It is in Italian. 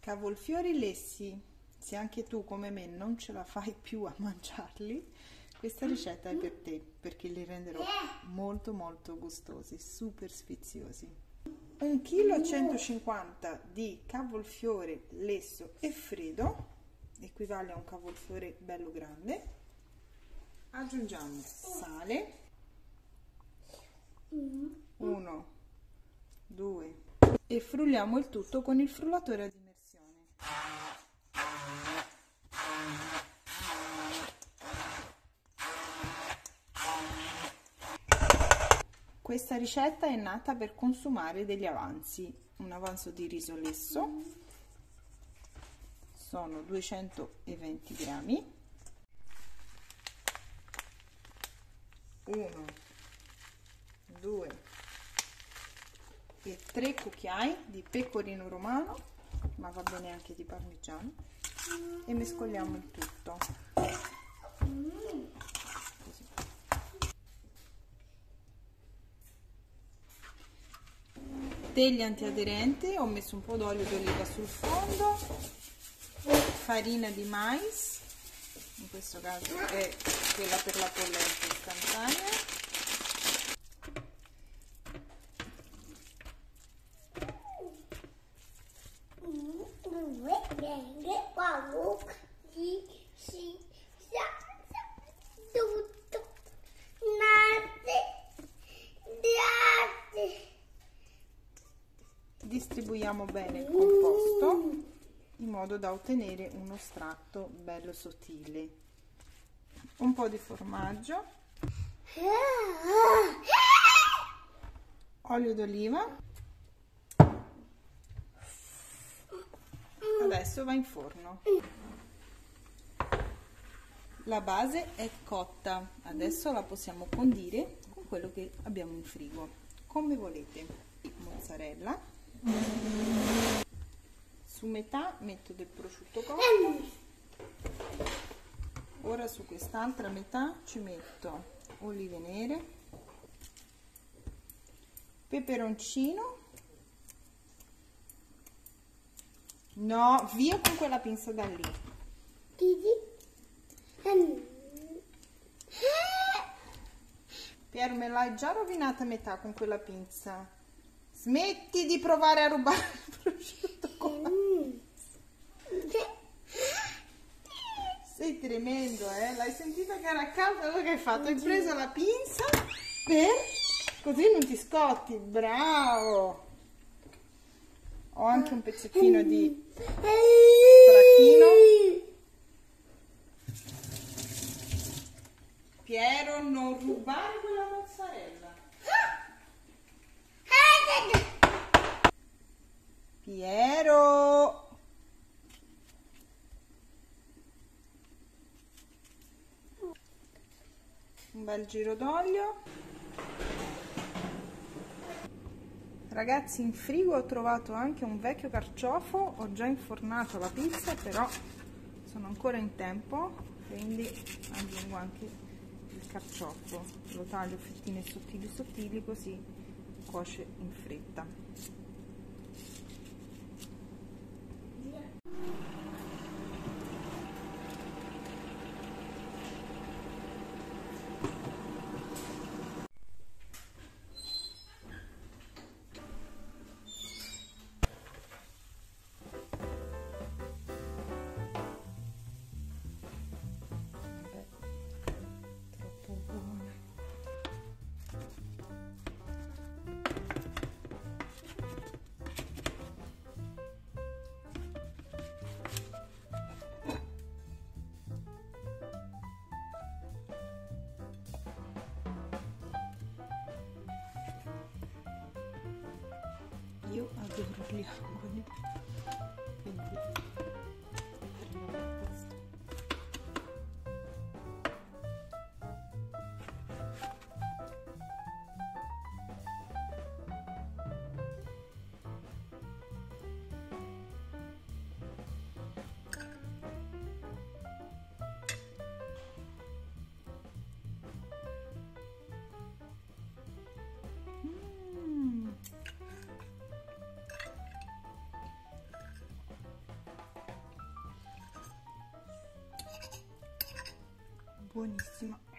Cavolfiori lessi, se anche tu come me non ce la fai più a mangiarli, questa ricetta è per te, perché li renderò molto molto gustosi, super sfiziosi. 1,150 kg di cavolfiore lesso e freddo, equivale a un cavolfiore bello grande. Aggiungiamo sale, 1, 2 e frulliamo il tutto con il frullatore ad immersione. Questa ricetta è nata per consumare degli avanzi. Un avanzo di riso lesso sono 220 grammi, 1, 2 e 3 cucchiai di pecorino romano, ma va bene anche di parmigiano, e mescoliamo il tutto. Così. Degli antiaderenti, ho messo un po' d'olio d'oliva sul fondo, farina di mais, in questo caso è quella per la polenta istantanea, distribuiamo bene il composto in modo da ottenere uno strato bello sottile. Un po' di formaggio, olio d'oliva. Adesso va in forno. La base è cotta, adesso la possiamo condire con quello che abbiamo in frigo, come volete. Mozzarella, su metà metto del prosciutto cotto, ora su quest'altra metà ci metto olive nere, peperoncino, no, via con quella pinza da lì. Piero, me l'hai già rovinata a metà con quella pinza. Smetti di provare a rubare il prosciutto cotto. Sei tremendo, l'hai sentita che era calda? Quello che hai fatto? Hai preso la pinza per... così non ti scotti. Bravo! Ho anche un pezzettino di stracchino. Piero, non rubare quella mozzarella. Piero! Un bel giro d'olio. Ragazzi, in frigo ho trovato anche un vecchio carciofo, ho già infornato la pizza, però sono ancora in tempo, quindi aggiungo anche il carciofo, lo taglio a fettine sottili sottili, così cuoce in fretta. Io adoro gli angoli, quindi prenderò questo. buonissima.